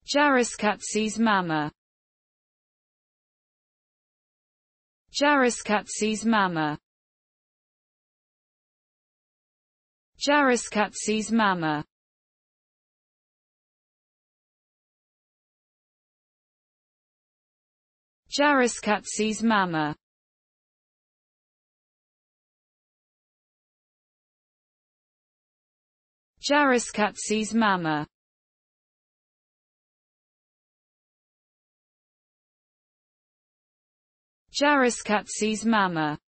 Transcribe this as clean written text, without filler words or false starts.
Jariskatsis mama. Jariskatsis mama. Jariskatsis mama. Jariskatsis mama. Jariskatsis mama. Jariskatsis mama.